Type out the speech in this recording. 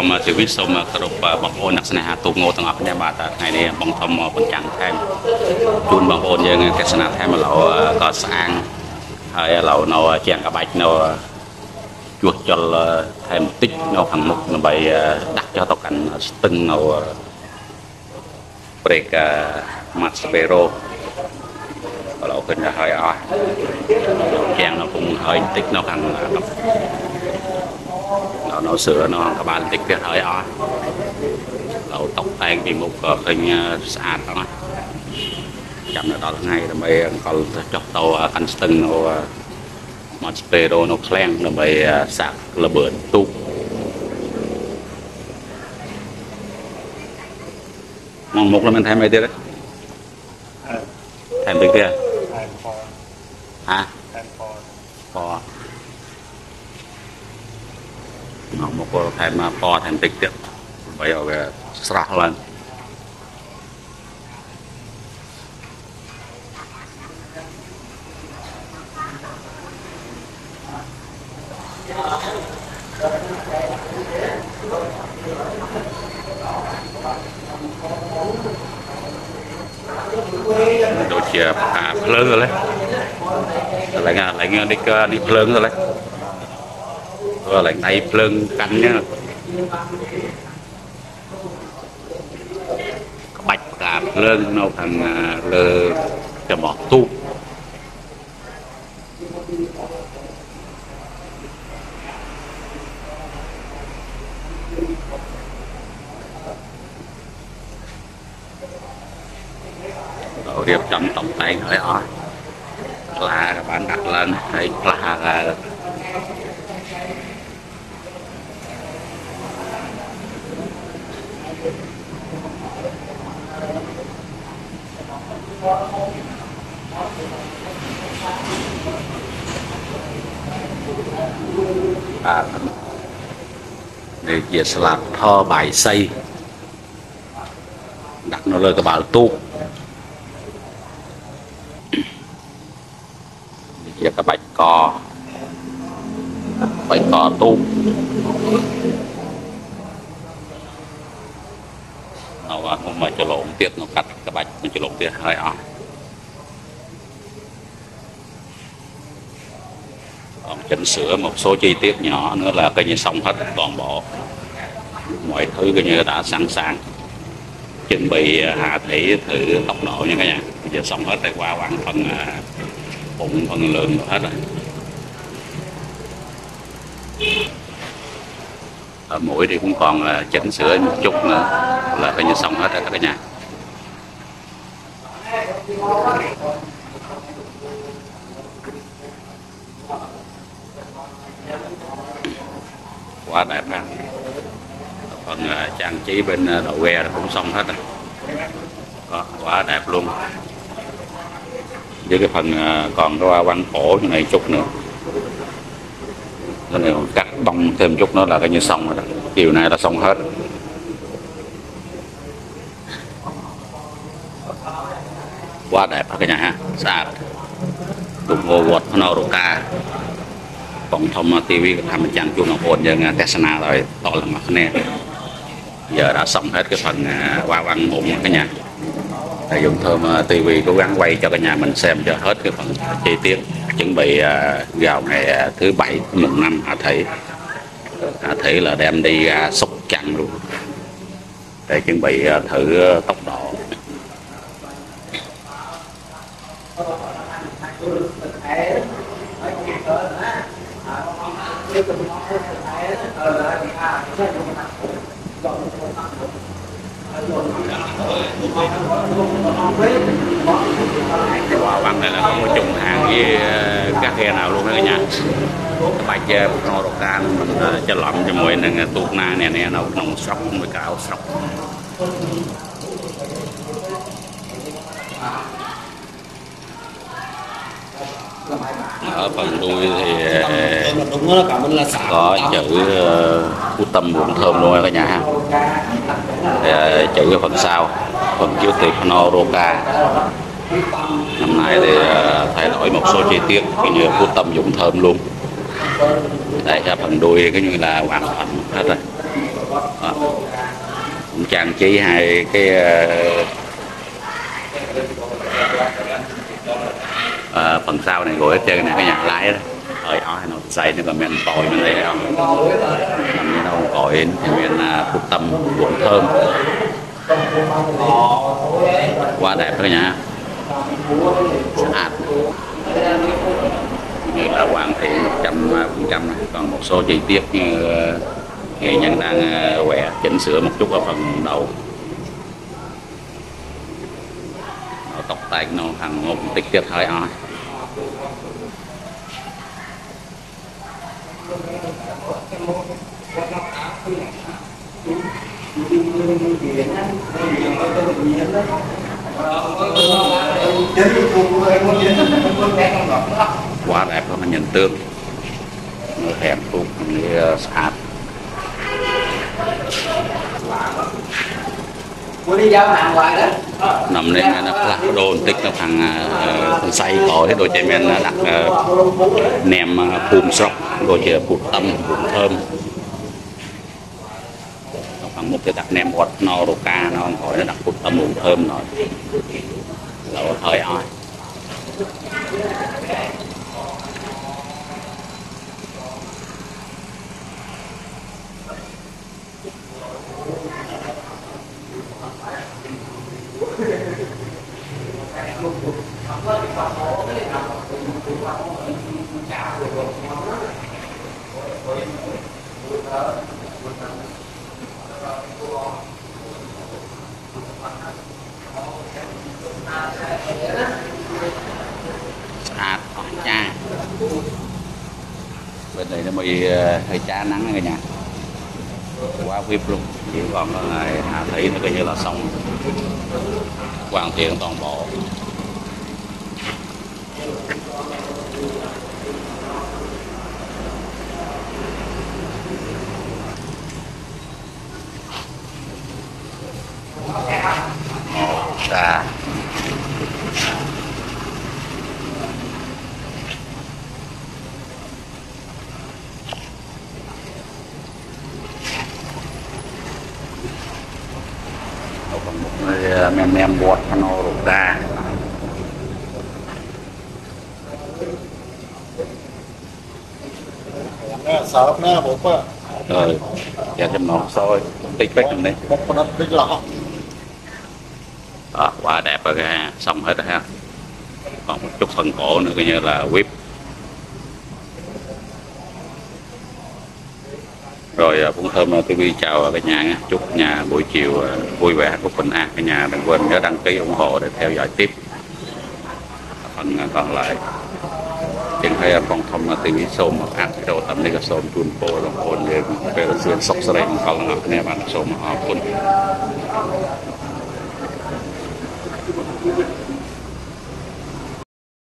thầm thì biết xong mà các bậc ôn đặc này tụ ngô tầng học nhà bà ta ngày này bằng thầm bằng chẳng thêm chun bằng ôn như cái sản thêm mà lẩu có sang hay lẩu nó chèn cả bạch nó chuột cho thêm tích nó thằng mục nó bày đặt cho tàu cảnh từng nó break mặt spero lẩuขึ้นhơi ó chèn nó cũng hơi tích nó thằng nó sửa nó các bạn tích cái hơi ó lẩu tóc tan thì một hình sạch đó chậm là đó là ngay là mấy còn chọc tàu canh từng nó mặt spero nó clang nó mấy sạc là bẩn tu mong một là mình thêm mấy tiếng đấy thêm tiếng kia hả bò mong một có thêm bò thêm tiếng tiếp bây giờ sạc lên đồ chè lớn rồi đấy lại nghe đi lớn rồi đấy rồi lại tay lớn cắn nhá bạch cả lớn nó thằng lơ cho bỏ tu điệp chấm tổng tay hơi ó là các bạn đặt lên thấy là để về slab thò bài xây đặt nó lên cái bảo tu về cái bạch cò tu nó không mà cho lộn tiết nó cắt cái bạch nó cho lộn tiết hơi ó còn chỉnh sửa một số chi tiết nhỏ nữa là coi như xong hết toàn bộ mọi thứ coi như đã sẵn sàng chuẩn bị hạ thủy thử tốc độ nha cả nhà. Bây giờ xong hết rồi, qua khoảng phần bụng phần lượng hết rồi. Ở mũi thì cũng còn là chỉnh sửa một chút nữa là coi như xong hết rồi cả nhà. Quá đẹp ha. Phần trang trí bên đầu ghe cũng xong hết rồi. Đó, quá đẹp luôn. Với cái phần còn cái quanh cổ như này chút nữa, cái này cắt bông thêm chút nữa là coi như xong rồi đó. Chiều nay là xong hết. Quá đẹp cả nhà ha. Sạch đụng vô quật nó đồ ca còn thông tivi tham trang chuông ngọc ôn dân Tesla rồi to là mặt nè. Giờ đã xong hết cái phần qua văn bụng cả nhà. Thầy dùng thơm tivi cố gắng quay cho cả nhà mình xem cho hết cái phần chi tiết, chuẩn bị vào ngày thứ bảy mùng 5 Hạ Thủy là đem đi Sóc Trăng luôn để chuẩn bị thử tốc độ. Cái quả băng này là không có trùng hàng với các ghe nào luôn đó cả nhà. Cái bài chơi nó đồ can mình cho lợm cho mùi này tuột na nè nó nồng sóc với cả áo sóc. Ở phần đuôi thì có chữ Phú Tâm Quận Thơm luôn cả nhà ha. Chữ ở phần sau, phần chữ Tiffano Roca. Năm nay thì thay đổi một số chi tiết như Phú Tâm Dụng Thơm luôn. Đây phần đuôi cái như là hoàn thành hết rồi. cũng trang trí hai cái phần sau này gối hết trơn này cái nhà lái đó hơi ó nó xây nó còn men tỏi bên đây không nằm như đâu cõi thì men phút tâm ruộng thơm quá đẹp thôi nhá sạch như là hoàn thiện 100%. Còn một số chi tiết như nghệ nhân đang vẽ chỉnh sửa một chút ở phần đầu tóc tai nó thằng một tích tiết hơi ói. Quá đẹp có nhìn tương hẻm thuộc như sạch nằm lên nó là đồ tích là thằng xay có cái đồ chạy men đặt nem phùm sọc đồ chè phụt tâm phụt thơm bằng một cái đặt nem bọt no đồ ca nó gọi nó đặt phụt tâm phụt thơm rồi lẩu hơi ói. Sạch cha bên đây nó mới hơi chá nắng cả nhà quá vip luôn chỉ còn có ngày Hà Thị nó coi như là xong hoàn thiện toàn bộ. Một men bọt nó rụt ra sợ nó bột á rồi giờ chấm nón sôi tích bách trong đây một con tích lọ quá đẹp rồi ha xong hết rồi ha còn một chút phần cổ nữa coi như là whip rồi. Cũng thơm TV chào cả nhà nha, chúc nhà buổi chiều vui vẻ hạnh phúc bình an. Cả nhà đừng quên nhớ đăng ký ủng hộ để theo dõi tiếp phần còn lại. Tiếng hay phong thông TV xôm một ác đồ tầm này có xôm tuôn phố đồng ôn như về là xuyên sốc sợi một con ngọc nè bạn xôm họ quân